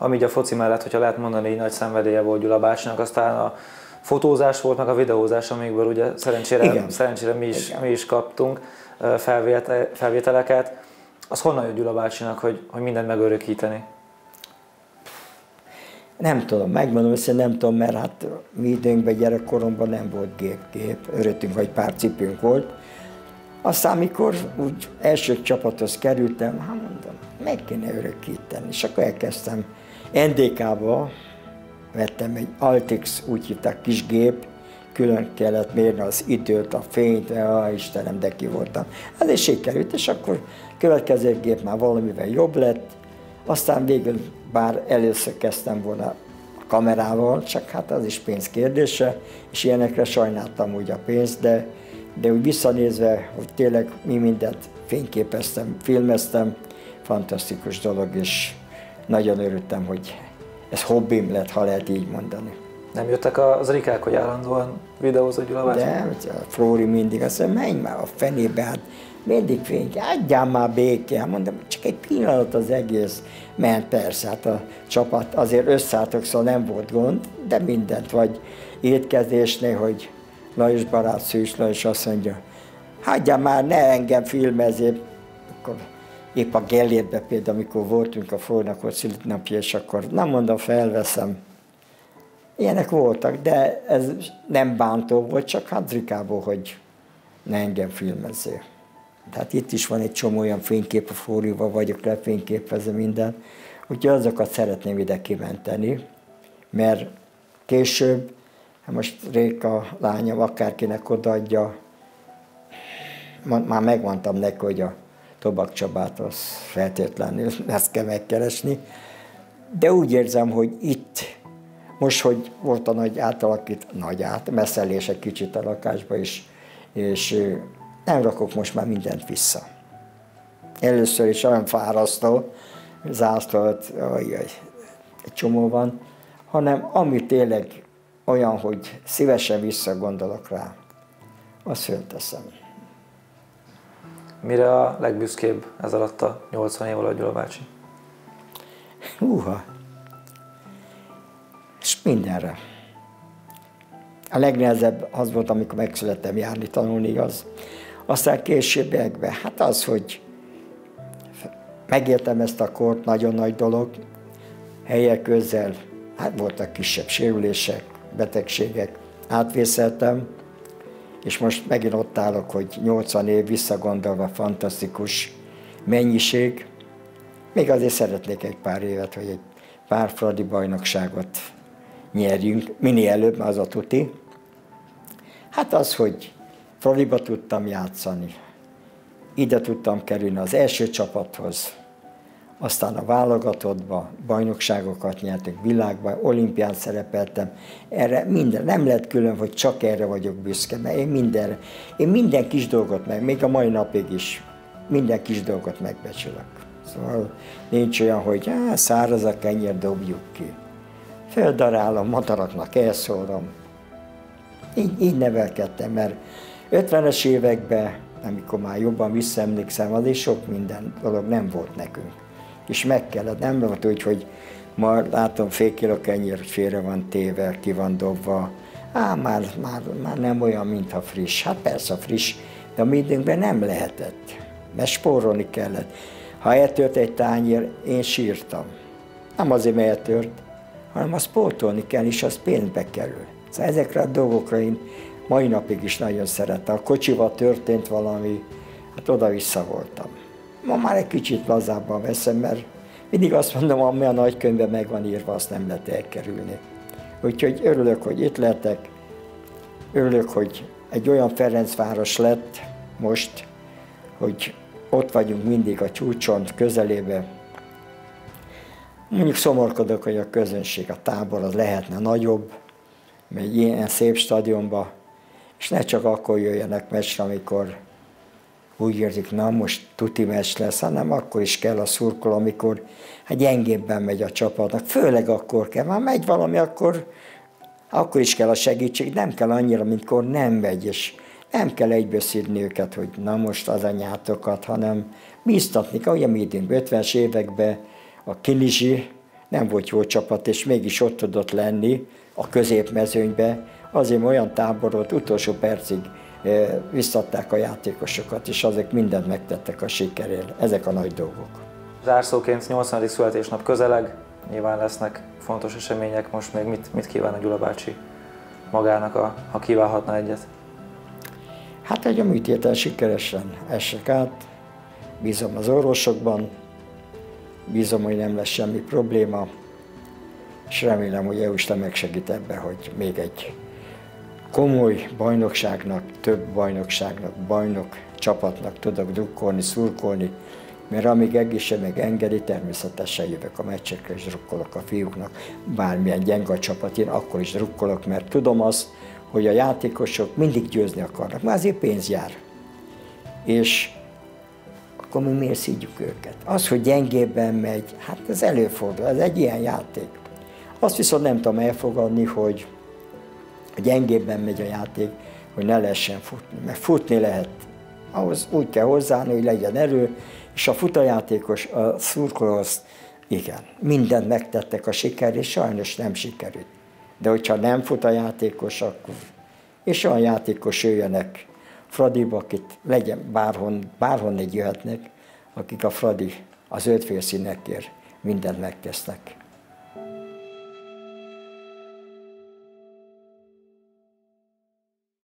ami így a foci mellett, hogyha lehet mondani, így nagy szenvedélye volt Gyula bácsinak, aztán a fotózás volt, meg a videózás, amikből ugye szerencsére, szerencsére mi, is, mi is kaptunk felvételeket. Az honnan jött Gyula bácsinak, hogy, hogy mindent megörökíteni?
Nem tudom, megmondom, hogy nem tudom, mert hát mi időnkben, gyerekkoromban nem volt gép-gép, öröttünk, vagy pár cipőnk volt. Aztán, amikor úgy első csapathoz kerültem, hát mondom, meg kéne örökíteni. És akkor elkezdtem en dé ká-ba, vettem egy Altix, úgy hívták, kis gép, külön kellett mérni az időt, a fényt, ah, Istenem, de ki voltam. Ez is sikerült, és akkor következő gép már valamivel jobb lett. Aztán végül, bár először kezdtem volna a kamerával, csak hát az is pénz kérdése, és ilyenekre sajnáltam úgy a pénzt, de, de úgy visszanézve, hogy tényleg mi mindent fényképeztem, filmeztem, fantasztikus dolog, és nagyon örültem, hogy ez hobbim lett, ha lehet így mondani.
Nem jöttek az rikák, hogy állandóan videózott Gyula bácsi?
De, a Flóri mindig azt mondja, menj már a fenébe, hát mindig fényk, adjál már békén. Mondom, csak egy pillanat az egész ment, persze, hát a csapat azért összeálltok, szóval nem volt gond, de mindent, vagy étkezésnél, hogy Lajos barát, Szűs Lajos azt mondja, hagyjál már, ne engem filmezzél. Akkor épp a Gellértben például, amikor voltunk a Flórinak volt születnapja, és akkor nem mondom, felveszem. Ilyenek voltak, de ez nem bántó volt, csak hadrikából, hogy ne engem filmezzél. Tehát itt is van egy csomó olyan fénykép, a Flórival vagyok lefényképezve minden, úgyhogy azokat szeretném ide kimenteni, mert később, most Réka lányom akárkinek odaadja, már megmondtam neki, hogy a Tobak Csabát az feltétlenül ezt kell megkeresni, de úgy érzem, hogy itt, most, hogy volt a nagy átalakít, nagy át, messzelés egy kicsit a lakásba is, és nem rakok most már mindent vissza. Először is olyan fárasztó, zászlót, ajjaj, egy csomó van, hanem ami tényleg olyan, hogy szívesen visszagondolok rá, azt fölteszem.
Mire a legbüszkébb ez alatt a nyolcvan év alatt Gyula bácsi?
Húha! És mindenre. A legnehezebb az volt, amikor megszülettem járni, tanulni, igaz. Aztán későbbiekben, hát az, hogy megértem ezt a kort, nagyon nagy dolog, helyek közel, hát voltak kisebb sérülések, betegségek, átvészeltem, és most megint ott állok, hogy nyolcvan év visszagondolva fantasztikus mennyiség. Még azért szeretnék egy pár évet, hogy egy pár fradi bajnokságot nyerjünk, minél előbb, az a tuti. Hát az, hogy fradiba tudtam játszani, ide tudtam kerülni az első csapathoz, aztán a válogatottba bajnokságokat nyertünk, világban, olimpián szerepeltem. Erre minden, nem lehet külön, hogy csak erre vagyok büszke, mert én mindenre, én minden kis dolgot meg, még a mai napig is, minden kis dolgot megbecsülök. Szóval nincs olyan, hogy á, száraz a kenyér, dobjuk ki. Földarálom, madaraknak elszórom. Így, így nevelkedtem, mert ötvenes években, amikor már jobban visszaemlékszem, az is sok minden dolog nem volt nekünk. És meg kellett, nem volt úgy, hogy ma látom fél kiló kenyér, hogy félre van téve, ki van dobva. Á, már, már, már nem olyan, mintha friss. Hát persze friss, de a mi időnkben nem lehetett, mert spórolni kellett. Ha eltört egy tányér, én sírtam. Nem azért, mert eltört, hanem azt pótolni kell, és az pénzbe kerül. Szóval ezekre a dolgokra én mai napig is nagyon szerettem. A kocsival történt valami, hát oda-vissza voltam. Ma már egy kicsit lazábban veszem, mert mindig azt mondom, ami a nagykönyvben meg van írva, azt nem lehet elkerülni. Úgyhogy örülök, hogy itt lehetek, örülök, hogy egy olyan Ferencváros lett most, hogy ott vagyunk mindig a csúcson, közelébe. Mondjuk szomorkodok, hogy a közönség, a tábor az lehetne nagyobb, egy ilyen szép stadionba, és ne csak akkor jöjjenek meccsre, amikor úgy érzik, na most tuti meccs lesz, hanem akkor is kell a szurkoló, amikor hát gyengébben megy a csapatnak. Főleg akkor kell, már megy valami, akkor, akkor is kell a segítség, nem kell annyira, mintkor nem megy, és nem kell egyből szídni őket, hogy na most az anyátokat, hanem bíztatni kell, ugye mi időnkben, ötvenes években a Kinizsi nem volt jó csapat, és mégis ott tudott lenni a középmezőnybe. Azért olyan táborot utolsó percig visszadták a játékosokat, és azok mindent megtettek a sikerért. Ezek a nagy dolgok.
Zárszóként nyolcvanadik születésnap közeleg, nyilván lesznek fontos események, most még mit, mit kíván a Gyula bácsi magának, a, ha kívánhatna egyet?
Hát, hogy a műtéten sikeresen essek át, bízom az orvosokban, bízom, hogy nem lesz semmi probléma, és remélem, hogy Isten megsegít ebben, hogy még egy komoly bajnokságnak, több bajnokságnak, bajnok csapatnak tudok drukkolni, szurkolni, mert amíg egészség meg engedi, természetesen jövök a meccsekre, és drukkolok a fiúknak. Bármilyen gyenge a csapat, én akkor is drukkolok, mert tudom azt, hogy a játékosok mindig győzni akarnak, már azért pénz jár. És akkor mi miért szídjuk őket? Az, hogy gyengébben megy, hát ez előfordul, ez egy ilyen játék. Azt viszont nem tudom elfogadni, hogy gyengébben megy a játék, hogy ne lehessen futni. Mert futni lehet, ahhoz úgy kell hozzáállni, hogy legyen erő, és a futajátékos, a szurkolóhoz, igen, mindent megtettek a siker, és sajnos nem sikerült. De hogyha nem fut a játékos, akkor... És olyan játékos jöjjenek Fradiba, akit legyen bárhon, bárhonnét jöhetnek, akik a Fradi az öt félszínekért mindent megtesznek.